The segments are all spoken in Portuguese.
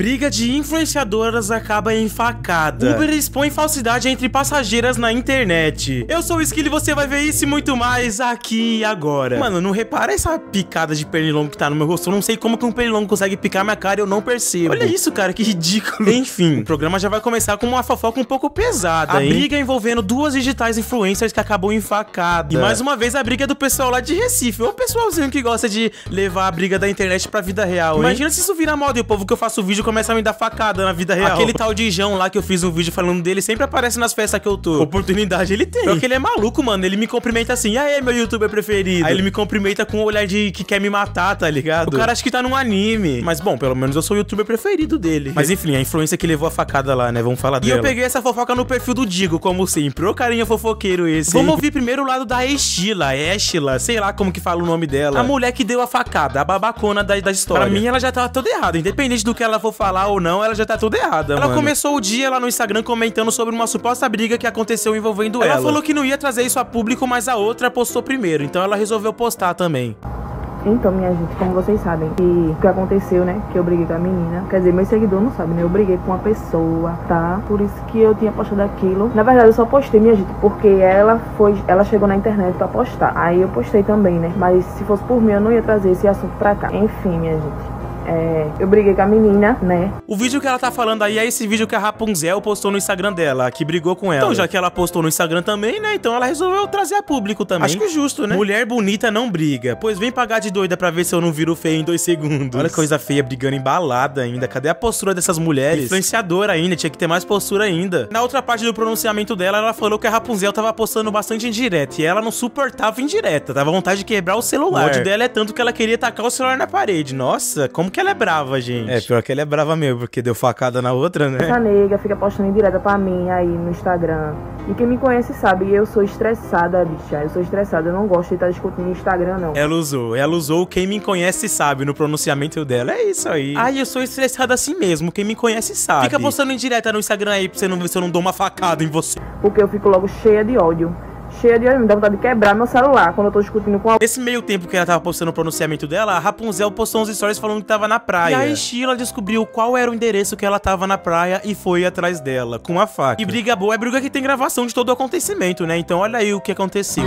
Briga de influenciadoras acaba em facada. Uber expõe falsidade entre passageiras na internet. Eu sou o Skilly e você vai ver isso e muito mais aqui e agora. Mano, não repara essa picada de pernilongo que tá no meu rosto? Eu não sei como que um pernilongo consegue picar minha cara e eu não percebo. Olha isso, cara, que ridículo. Enfim, o programa já vai começar com uma fofoca um pouco pesada, hein? A briga envolvendo duas digitais influencers que acabou em facada. E mais uma vez a briga é do pessoal lá de Recife. O pessoalzinho que gosta de levar a briga da internet pra vida real, hein? Imagina se isso vira moda e o povo que eu faço vídeo começa a me dar facada na vida real. Aquele tal de João lá que eu fiz um vídeo falando dele sempre aparece nas festas que eu tô. Oportunidade ele tem. Porque ele é maluco, mano. Ele me cumprimenta assim: "Aê, meu youtuber preferido." Aí ele me cumprimenta com um olhar de que quer me matar, tá ligado? O cara acha que tá num anime. Mas bom, pelo menos eu sou o youtuber preferido dele. Mas enfim, a influência que levou a facada lá, né? Vamos falar dela. E eu peguei essa fofoca no perfil do Digo, como sempre. Ô carinha fofoqueiro esse. Vamos ouvir primeiro o lado da Estila, sei lá como que fala o nome dela. A mulher que deu a facada, a babacona da história. Pra mim, ela já tava toda errada. Independente do que ela for falar ou não, ela já tá toda errada, mano. Ela começou o dia lá no Instagram comentando sobre uma suposta briga que aconteceu envolvendo ela. Ela falou que não ia trazer isso a público, mas a outra postou primeiro. Então ela resolveu postar também. Então, minha gente, como vocês sabem, o que aconteceu, né, que eu briguei com a menina, quer dizer, meus seguidores não sabem, né, eu briguei com uma pessoa, tá, por isso que eu tinha postado aquilo. Na verdade, eu só postei, minha gente, porque ela chegou na internet pra postar, aí eu postei também, né, mas se fosse por mim, eu não ia trazer esse assunto pra cá. Enfim, minha gente. Eu briguei com a menina, né? O vídeo que ela tá falando aí é esse vídeo que a Rapunzel postou no Instagram dela, que brigou com ela. Então, já que ela postou no Instagram também, né? Então ela resolveu trazer a público também. Acho que justo, né? Mulher bonita não briga. Pois vem pagar de doida pra ver se eu não viro feio em 2 segundos. Olha que coisa feia, brigando embalada ainda. Cadê a postura dessas mulheres? Influenciadora ainda, tinha que ter mais postura ainda. Na outra parte do pronunciamento dela, ela falou que a Rapunzel tava postando bastante indireta. E ela não suportava indireta. Tava vontade de quebrar o celular. O ódio dela é tanto que ela queria tacar o celular na parede. Nossa, como que ela é brava, gente. É, pior que ela é brava mesmo, porque deu facada na outra, né? Essa nega fica postando indireta pra mim aí no Instagram. E quem me conhece sabe, eu sou estressada, bicha. Eu sou estressada, eu não gosto de estar discutindo no Instagram, não. Ela usou quem me conhece sabe no pronunciamento dela. É isso aí. Ai, eu sou estressada assim mesmo, quem me conhece sabe. Fica postando indireta no Instagram aí pra você não ver se eu não dou uma facada em você. Porque eu fico logo cheia de ódio. Me dá vontade de quebrar meu celular quando eu tô discutindo com alguém. Nesse meio tempo que ela tava postando o pronunciamento dela, a Rapunzel postou uns stories falando que tava na praia. E a Estila descobriu qual era o endereço que ela tava na praia e foi atrás dela, com a faca. E briga boa é briga que tem gravação de todo o acontecimento, né? Então olha aí o que aconteceu.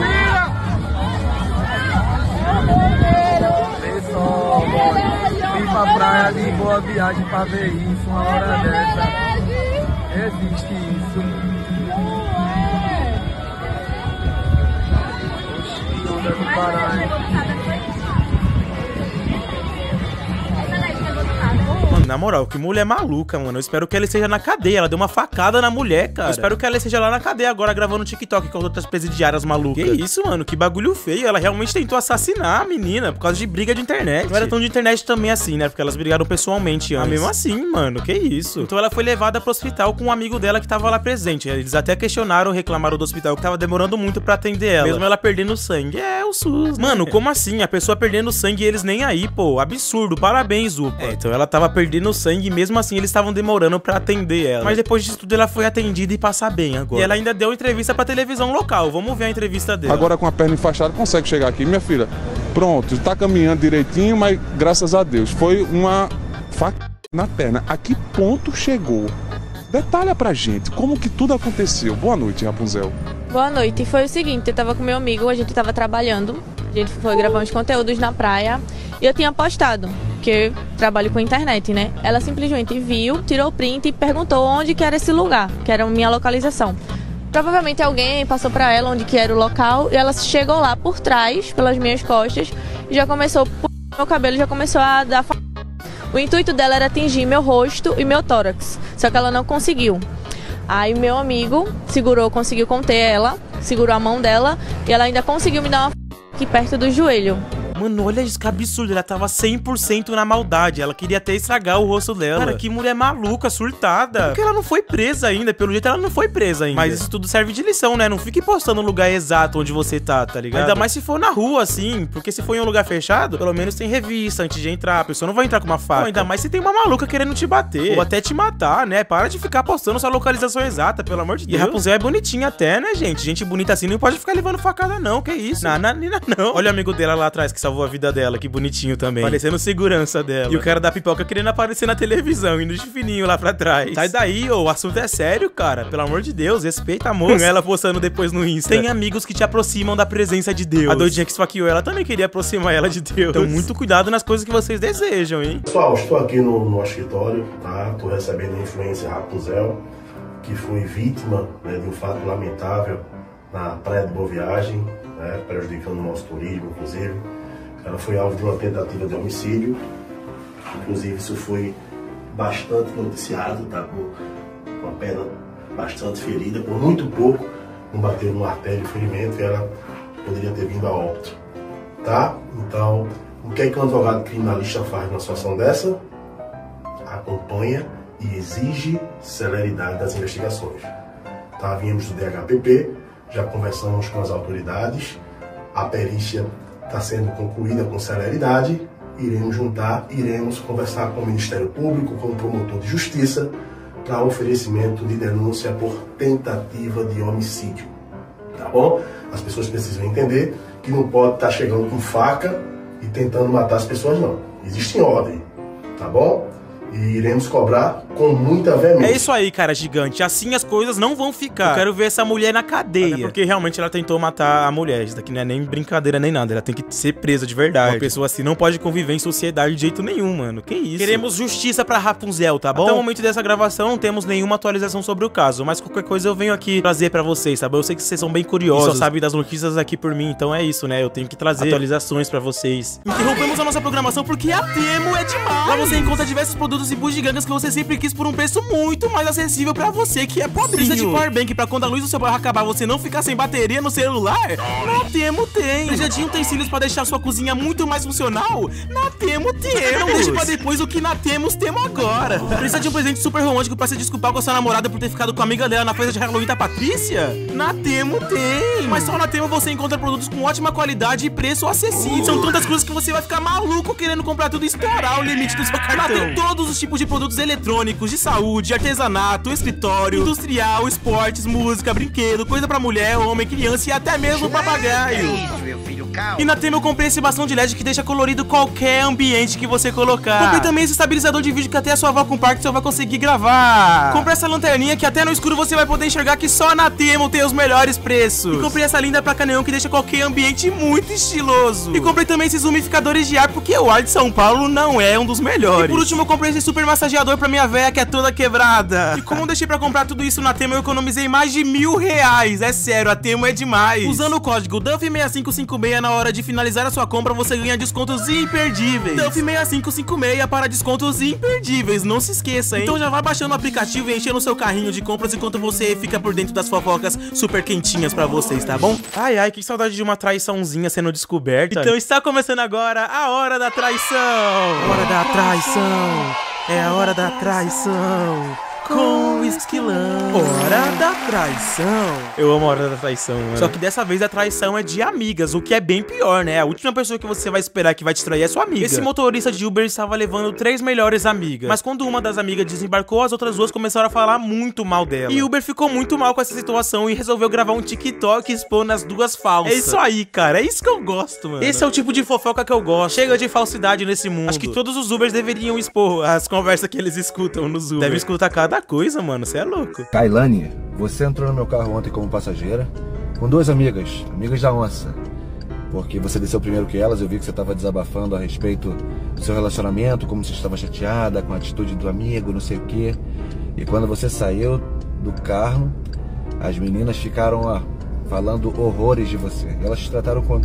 Pessoal, vim pra praia de Boa Viagem pra ver isso, uma hora dessa. Existe isso. Do Pará. Mano, na moral, que mulher maluca, mano. Eu espero que ela esteja na cadeia. Ela deu uma facada na mulher, cara. Eu espero que ela esteja lá na cadeia agora gravando TikTok com as outras presidiárias malucas. Que isso, mano? Que bagulho feio. Ela realmente tentou assassinar a menina por causa de briga de internet. Não era tão de internet também assim, né? Porque elas brigaram pessoalmente antes. Ah, mesmo assim, mano. Que isso? Então ela foi levada pro hospital com um amigo dela que tava lá presente. Eles até questionaram, reclamaram do hospital que tava demorando muito pra atender ela. Mesmo ela perdendo sangue. É, o SUS. Mano, como assim? A pessoa perdendo sangue e eles nem aí, pô. Absurdo. Parabéns, Upa. Então ela tava perdendo sangue e mesmo assim eles estavam demorando pra atender ela. Mas depois disso tudo ela foi atendida e passa bem agora. E ela ainda deu entrevista pra televisão local. Vamos ver a entrevista dela. Agora com a perna enfaixada consegue chegar aqui, minha filha. Pronto, tá caminhando direitinho, mas graças a Deus foi uma faca na perna. A que ponto chegou? Detalha pra gente, como que tudo aconteceu. Boa noite, Rapunzel. Boa noite. Foi o seguinte, eu tava com meu amigo, a gente tava trabalhando. A gente foi gravar uns conteúdos na praia. E eu tinha postado, que eu trabalho com internet, né? Ela simplesmente viu, tirou o print e perguntou onde que era esse lugar, que era a minha localização. Provavelmente alguém passou pra ela onde que era o local e ela chegou lá por trás, pelas minhas costas, e já começou, meu cabelo já começou a dar. O intuito dela era atingir meu rosto e meu tórax, só que ela não conseguiu. Aí meu amigo conseguiu conter ela, segurou a mão dela e ela ainda conseguiu me dar uma aqui perto do joelho. Mano, olha isso, que absurdo. Ela tava 100% na maldade. Ela queria até estragar o rosto dela. Cara, que mulher maluca, surtada. Porque ela não foi presa ainda. Pelo jeito, ela não foi presa ainda. Mas isso tudo serve de lição, né? Não fique postando no lugar exato onde você tá ligado? Ainda mais se for na rua, assim. Porque se for em um lugar fechado, pelo menos tem revista antes de entrar. A pessoa não vai entrar com uma faca. Pô, ainda mais se tem uma maluca querendo te bater. Ou até te matar, né? Para de ficar postando sua localização exata, pelo amor de Deus. E a Rapunzel é bonitinha até, né, gente? Gente bonita assim não pode ficar levando facada, não. Que isso? Não. Olha o amigo dela lá atrás, que salvou a vida dela, que bonitinho também. Parecendo segurança dela. E o cara da pipoca querendo aparecer na televisão, indo de fininho lá pra trás. Sai daí, ô, o assunto é sério, cara. Pelo amor de Deus, respeita a moça. Ela postando depois no Insta. Tem amigos que te aproximam da presença de Deus. A doidinha que esfaqueou ela também queria aproximar ela de Deus. Então muito cuidado nas coisas que vocês desejam, hein? Pessoal, estou aqui no escritório, tá? Tô recebendo a influência Rapunzel, que foi vítima, né, de um fato lamentável na Praia de Boa Viagem, né, prejudicando o nosso turismo, inclusive. Ela foi alvo de uma tentativa de homicídio. Inclusive, isso foi bastante noticiado, tá? Com uma perna bastante ferida, por muito pouco, não bateu no artério de ferimento e ela poderia ter vindo a óbito, tá? Então, o que é que um advogado criminalista faz numa situação dessa? Acompanha e exige celeridade das investigações. Tá? Viemos do DHPP, já conversamos com as autoridades, a perícia está sendo concluída com celeridade, iremos juntar, iremos conversar com o Ministério Público, com o promotor de justiça, para oferecimento de denúncia por tentativa de homicídio. Tá bom? As pessoas precisam entender que não pode estar chegando com faca e tentando matar as pessoas, não. Existe ordem, tá bom? E iremos cobrar com muita veemência. É isso aí, cara gigante. Assim as coisas não vão ficar. Eu quero ver essa mulher na cadeia. Até porque realmente ela tentou matar a mulher. Isso daqui não é nem brincadeira nem nada. Ela tem que ser presa de verdade. Uma pessoa assim não pode conviver em sociedade de jeito nenhum, mano. Que isso? Queremos justiça pra Rapunzel, tá bom? Até o momento dessa gravação não temos nenhuma atualização sobre o caso. Mas qualquer coisa eu venho aqui trazer pra vocês, tá bom? Eu sei que vocês são bem curiosos. E só sabem das notícias aqui por mim. Então é isso, né? Eu tenho que trazer atualizações pra vocês. Interrompemos a nossa programação porque a Temu é demais. Lá você encontra diversos produtos e bugigangas que você sempre quis por um preço muito mais acessível pra você que é pobrinho. Precisa de powerbank pra quando a luz do seu bairro acabar você não ficar sem bateria no celular? Na Temu tem. Precisa de utensílios pra deixar sua cozinha muito mais funcional? Na Temu temos. Não deixe pra depois o que na Temos temos agora. Precisa de um presente super romântico pra se desculpar com a sua namorada por ter ficado com a amiga dela na festa de Halloween da Patrícia? Na Temu tem. Mas só na Temu você encontra produtos com ótima qualidade e preço acessível. São tantas coisas que você vai ficar maluco querendo comprar tudo e estourar o limite do seu cartão. Lá tem todos os tipos de produtos eletrônicos, de saúde, artesanato, escritório, industrial, esportes, música, brinquedo, coisa pra mulher, homem, criança e até mesmo papagaio. E na Temu eu comprei esse bastão de LED que deixa colorido qualquer ambiente que você colocar. Comprei também esse estabilizador de vídeo que até a sua avó com Parkinson vai conseguir gravar. Comprei essa lanterninha que até no escuro você vai poder enxergar que só na Temu tem os melhores preços. E comprei essa linda placa neon que deixa qualquer ambiente muito estiloso. E comprei também esses umidificadores de ar porque o ar de São Paulo não é um dos melhores. E por último eu comprei esse super massageador pra minha véia que é toda quebrada. E como eu deixei pra comprar tudo isso na Temu eu economizei mais de R$1.000. É sério, a Temu é demais. Usando o código DUFF6556 na hora de finalizar a sua compra, você ganha descontos imperdíveis. DUFF6556 para descontos imperdíveis, não se esqueça, hein? Então já vai baixando o aplicativo e enchendo o seu carrinho de compras enquanto você fica por dentro das fofocas super quentinhas pra vocês, tá bom? Ai, ai, que saudade de uma traiçãozinha sendo descoberta. Então está começando agora a Hora da Traição. Hora da Traição. É a hora da traição. Com o Esquilão. Hora da Traição. Eu amo a Hora da Traição, mano. Só que dessa vez a traição é de amigas, o que é bem pior, né? A última pessoa que você vai esperar que vai te trair é sua amiga. Esse motorista de Uber estava levando 3 melhores amigas, mas quando uma das amigas desembarcou, as outras duas começaram a falar muito mal dela. E Uber ficou muito mal com essa situação e resolveu gravar um TikTok expondo as duas falsas. É isso aí, cara. É isso que eu gosto, mano. Esse é o tipo de fofoca que eu gosto. Chega de falsidade nesse mundo. Acho que todos os Ubers deveriam expor as conversas que eles escutam nos Uber. Devem escutar cada coisa, mano, você é louco. Kailane, você entrou no meu carro ontem como passageira com 2 amigas da onça, porque você desceu primeiro que elas. Eu vi que você estava desabafando a respeito do seu relacionamento, como você estava chateada com a atitude do amigo, não sei o que. E quando você saiu do carro, as meninas ficaram falando horrores de você. Elas te trataram com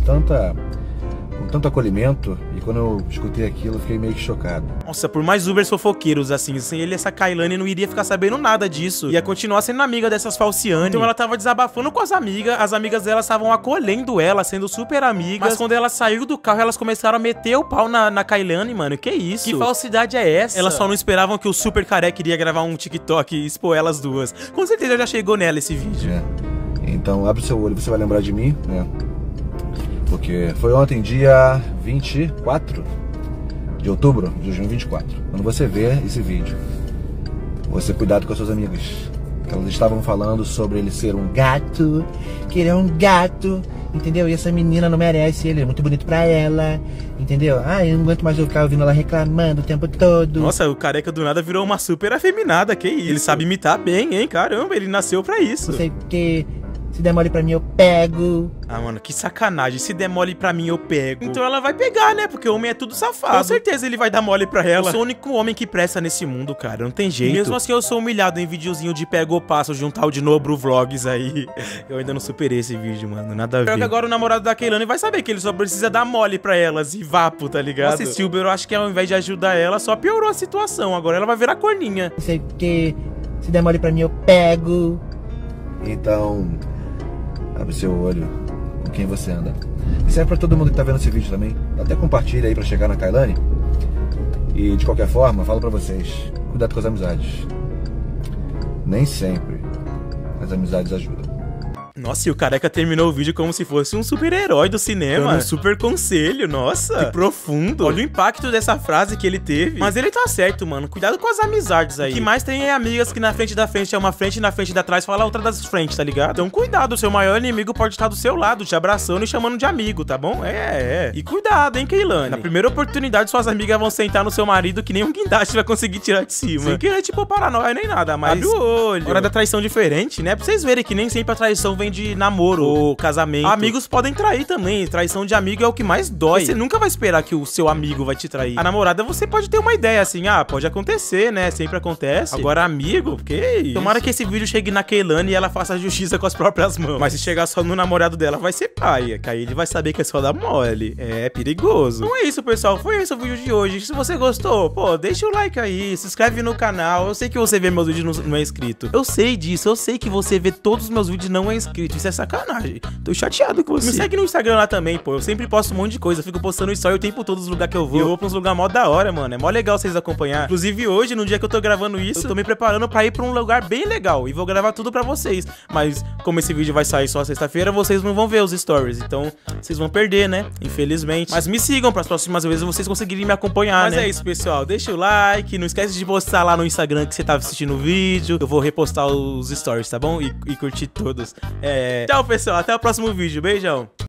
tanto acolhimento, e quando eu escutei aquilo, eu fiquei meio que chocado. Nossa, por mais Ubers fofoqueiros assim, sem ele, essa Kailane não iria ficar sabendo nada disso. Ia continuar sendo amiga dessas falciane. Então ela tava desabafando com as amigas delas estavam acolhendo ela, sendo super amigas. Mas quando ela saiu do carro, elas começaram a meter o pau na Kailane, mano. Que isso? Que falsidade é essa? Elas só não esperavam que o super careca iria gravar um TikTok e expor elas duas. Com certeza já chegou nela esse vídeo. É. Então abre o seu olho, você vai lembrar de mim, né? Porque foi ontem, dia 24 de outubro de 2024. Quando você vê esse vídeo, você cuidado com as suas amigas, Elas estavam falando sobre ele ser um gato, que ele é um gato, entendeu? E essa menina não merece, ele é muito bonito pra ela, entendeu? Eu não aguento mais eu ficar ouvindo ela reclamando o tempo todo. Nossa, o Careca do nada virou uma super afeminada, que isso? Ele sabe imitar bem, hein? Caramba, ele nasceu pra isso. Não sei o que, se der mole pra mim eu pego. Mano, que sacanagem. Se der mole pra mim, eu pego. Então ela vai pegar, né? Porque o homem é tudo safado. Com certeza ele vai dar mole pra ela. Eu sou o único homem que presta nesse mundo, cara. Não tem jeito. E mesmo assim, eu sou humilhado em videozinho de pega ou passo de um tal de Nobro Vlogs aí. Eu ainda não superei esse vídeo, mano. Nada a ver. Pior que agora o namorado da Keilane vai saber que ele só precisa dar mole pra elas e vapo, tá ligado? Nossa, esse Uber, eu acho que ao invés de ajudar ela, só piorou a situação. Agora ela vai virar corninha. Não sei o que, se der mole pra mim eu pego. Então, abre seu olho com quem você anda. E serve pra todo mundo que tá vendo esse vídeo também. Até compartilha aí pra chegar na Keilane. E de qualquer forma, falo pra vocês, cuidado com as amizades. Nem sempre as amizades ajudam. Nossa, e o Careca terminou o vídeo como se fosse um super-herói do cinema. Um super conselho, nossa. Que profundo. Olha o impacto dessa frase que ele teve. Mas ele tá certo, mano. Cuidado com as amizades aí. O que mais tem é amigas que na frente da frente é uma frente e na frente da trás fala a outra das frentes, tá ligado? Então cuidado, o seu maior inimigo pode estar do seu lado, te abraçando e chamando de amigo, tá bom? E cuidado, hein, Keilane. Na primeira oportunidade, suas amigas vão sentar no seu marido que nem um guindaste vai conseguir tirar de cima. Sem querer, tipo, paranoia nem nada, mas abre o olho. Hora da traição diferente, né? Pra vocês verem que nem sempre a traição vem de namoro ou casamento. Amigos podem trair também. Traição de amigo é o que mais dói. Você nunca vai esperar que o seu amigo vai te trair. A namorada, você pode ter uma ideia assim, pode acontecer, né? Sempre acontece. Agora, amigo, que isso? Tomara que esse vídeo chegue na Keilane e ela faça justiça com as próprias mãos. Mas se chegar só no namorado dela, vai ser paia. Que aí ele vai saber que é só dar mole. É perigoso. Então é isso, pessoal. Foi esse o vídeo de hoje. Se você gostou, pô, deixa o like aí. Se inscreve no canal. Eu sei que você vê meus vídeos e não é inscrito. Eu sei disso. Eu sei que você vê todos os meus vídeos e não é inscrito. Isso é sacanagem. Tô chateado com você. Me segue no Instagram lá também, pô. Eu sempre posto um monte de coisa. Eu fico postando story o tempo todo nos lugares que eu vou. E eu vou pra uns lugares mó da hora, mano. É mó legal vocês acompanhar. Inclusive hoje, no dia que eu tô gravando isso, eu tô me preparando pra ir pra um lugar bem legal. E vou gravar tudo pra vocês. Mas como esse vídeo vai sair só sexta-feira, vocês não vão ver os stories. Então, vocês vão perder, né? Infelizmente. Mas me sigam pras próximas vezes vocês conseguirem me acompanhar, né? Mas é isso, pessoal. Deixa o like. Não esquece de postar lá no Instagram que você tava assistindo o vídeo. Eu vou repostar os stories, tá bom? E curtir todos. Tchau, pessoal. Até o próximo vídeo. Beijão.